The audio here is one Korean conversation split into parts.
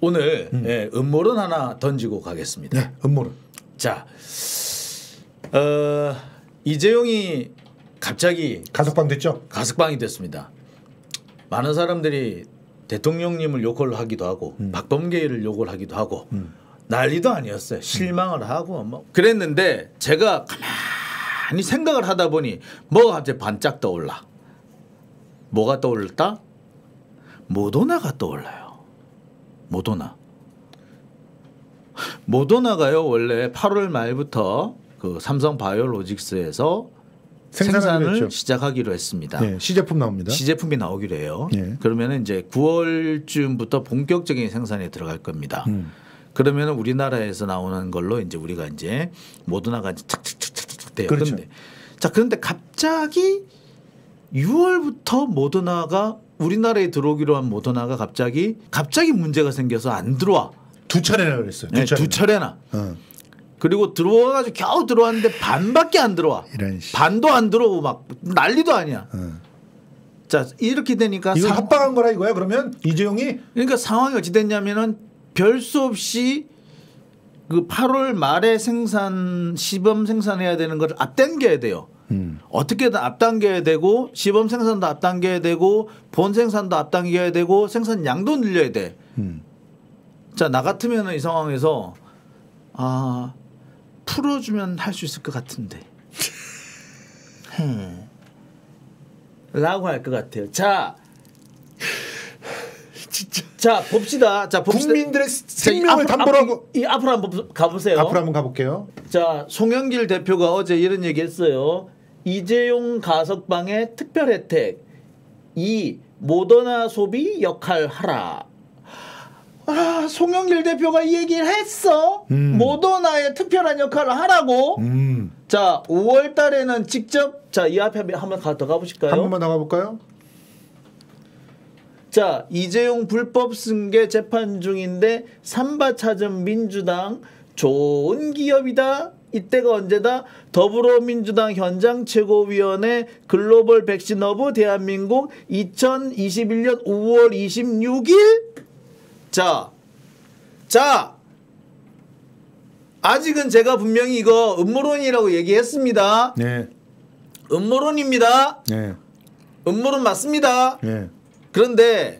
오늘 예, 음모론 하나 던지고 가겠습니다. 네, 음모론. 자, 이재용이 갑자기 가석방 됐죠? 가석방이 됐습니다. 많은 사람들이 대통령님을 욕을 하기도 하고 박범계를 욕을 하기도 하고 난리도 아니었어요. 실망을 하고 뭐 그랬는데 제가 가만히 생각을 하다 보니 뭐가 갑자기 반짝 떠올라. 뭐가 떠올랐다? 모더나가 떠올라요. 모더나가요. 원래 8월 말부터 그 삼성 바이오로직스에서 생산을 했죠. 시작하기로 했습니다. 네, 시제품 나옵니다. 시제품이 나오기로 해요. 네. 그러면 이제 9월쯤부터 본격적인 생산에 들어갈 겁니다. 그러면 우리나라에서 나오는 걸로 이제 우리가 이제 모더나가 착착착착 돼요. 그렇죠. 그런데 갑자기 6월부터 모더나가 우리나라에 들어오기로 한 모더나가 갑자기 문제가 생겨서 안 들어와. 두 차례나 그랬어요. 두 차례나. 그리고 들어와가지고 겨우 들어왔는데 반밖에 안 들어와. 이런 반도 안 들어오고 막 난리도 아니야. 자 이렇게 되니까 이거 합방한 거라 이거야. 그러면 이재용이 그러니까 상황이 어찌 됐냐면은 별 수 없이 그 8월 말에 시범 생산해야 되는 걸 앞당겨야 돼요. 어떻게든 앞당겨야 되고 시범 생산도 앞당겨야 되고 본 생산도 앞당겨야 되고 생산 양도 늘려야 돼. 자, 나 같으면 이 상황에서 풀어주면 할 수 있을 것 같은데 라고 할 것 같아요. 자, 진짜. 자 봅시다. 국민들의 생명을 담보라고. 앞으로 한번 가보세요. 앞으로 한번 가볼게요. 자, 송영길 대표가 어제 이런 얘기했어요. 이재용 가석방의 특별 혜택 2. 모더나 소비 역할 하라. 송영길 대표가 이 얘기를 했어. 모더나의 특별한 역할을 하라고. 자, 5월 달에는 직접 이 앞에 한번 더 가보실까요? 한 번만 더 가볼까요? 자, 이재용 불법 승계 재판 중인데 삼바 찾은 민주당 좋은 기업이다. 이때가 언제다? 더불어민주당 현장 최고위원회 글로벌 백신 허브 대한민국 2021년 5월 26일. 자, 아직은 제가 분명히 이거 음모론이라고 얘기했습니다. 네. 음모론입니다. 네. 음모론 맞습니다. 네. 그런데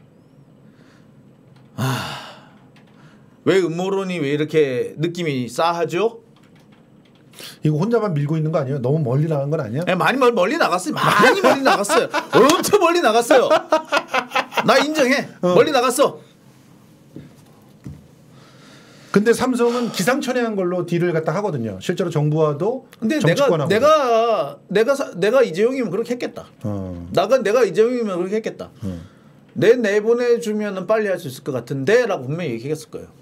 왜 음모론이 왜 이렇게 느낌이 싸하죠? 이거 혼자만 밀고 있는 거 아니에요? 너무 멀리 나간 건 아니야? 네, 많이 멀리 나갔어요. 많이 멀리 나갔어요. 엄청 멀리 나갔어요. 나 인정해. 멀리 나갔어. 근데 삼성은 기상천외한 걸로 딜을 갖다 하거든요. 실제로 정부와도 근데 정치권하고. 내가 이재용이면 그렇게 했겠다. 내가 이재용이면 그렇게 했겠다. 내보내주면 빨리 할 수 있을 것 같은데 라고 분명히 얘기했을 거예요.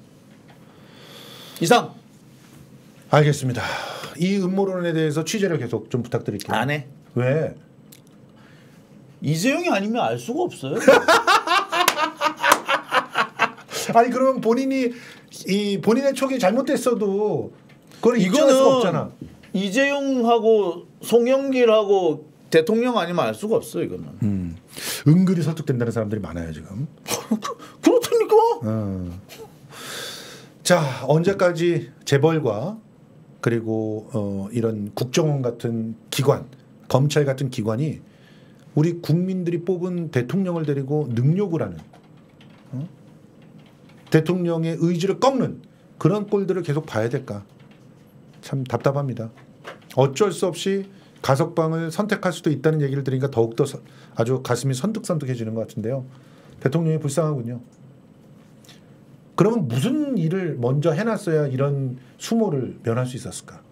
이상. 알겠습니다. 이 음모론에 대해서 취재를 계속 좀 부탁드릴게요. 안 해. 왜? 이재용이 아니면 알 수가 없어요. 아니 그러면 본인의 촉이 잘못됐어도 그걸 입증할 수가 없잖아. 이재용하고 송영길하고 대통령 아니면 알 수가 없어 이거는. 은근히 설득된다는 사람들이 많아요 지금. 그렇다니까. 자, 언제까지 재벌과 그리고 이런 국정원 같은 기관, 검찰 같은 기관이 우리 국민들이 뽑은 대통령을 데리고 능욕을 하는, 대통령의 의지를 꺾는 그런 꼴들을 계속 봐야 될까? 참 답답합니다. 어쩔 수 없이 가석방을 선택할 수도 있다는 얘기를 들으니까 더욱더 아주 가슴이 선득선득해지는 것 같은데요. 대통령이 불쌍하군요. 그러면 무슨 일을 먼저 해놨어야 이런 수모를 면할 수 있었을까?